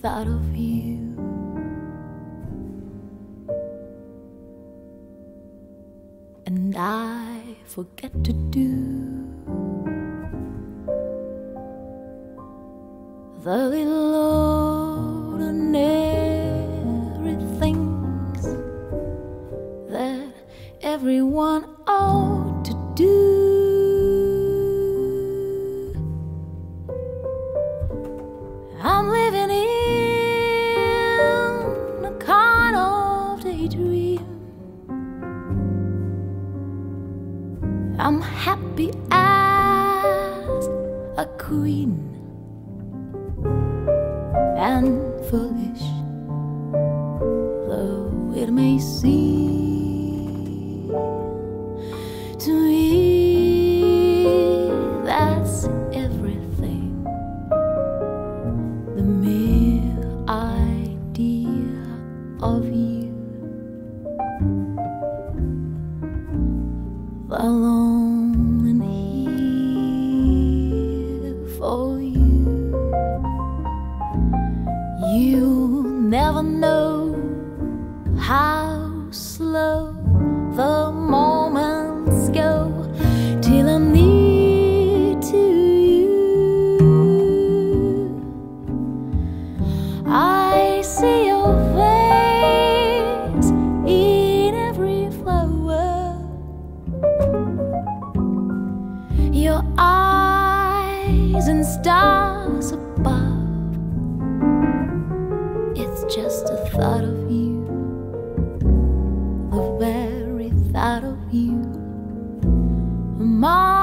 thought of you. And I forget to do the little ordinary things that everyone ought to do. I'm living in a kind of daydream. I'm happy as a queen and foolish though it may seem to me. That's everything. The mere idea of you, alone and here for you. You'll never know how slow the moments go till I'm near to you. I see your face in every flower, your eyes and stars above. It's just a thought of you, the very thought of you, my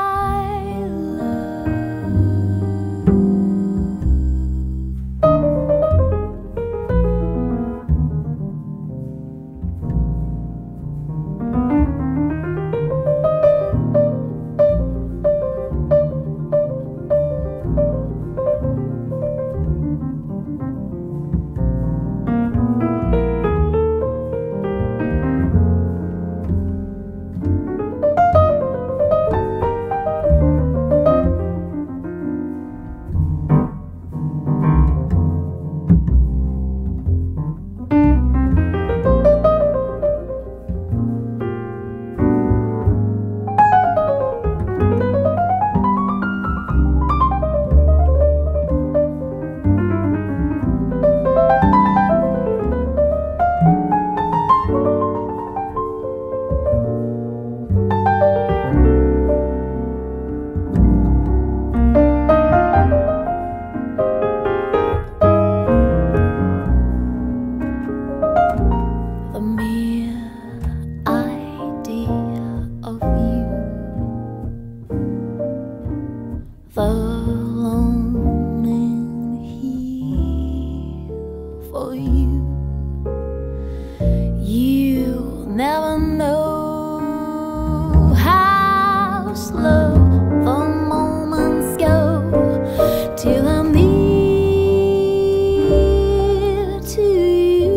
alone and here for you. You'll never know how slow the moments go till I'm near to you.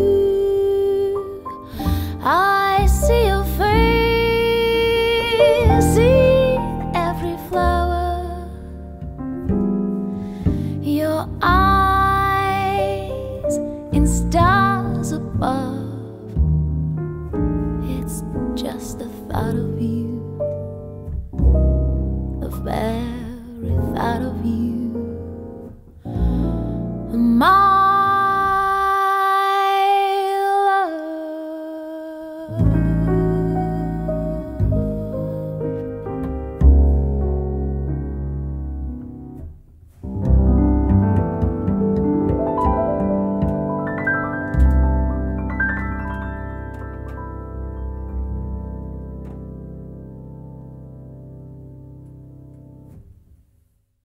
I see your face in every flower, your eyes in stars above. It's just the thought of you, the very thought of you.